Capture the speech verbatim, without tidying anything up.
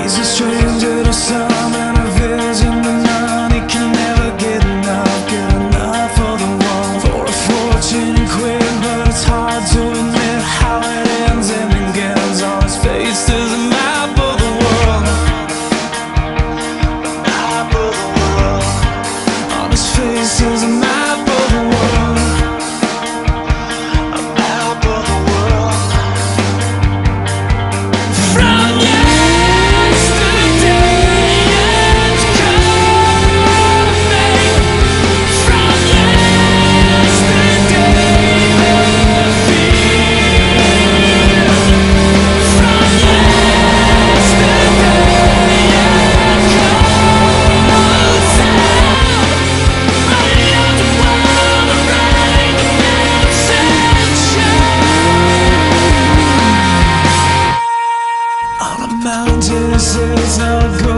a stranger to some and a vision that none. He can never get enough, get enough for the one. For a fortune and quick, but it's hard to admit how it ends and begins. On his face there's a map of the world, a map of the world. On his face there's a map of the world, a map of the world. From mountain, it says no good.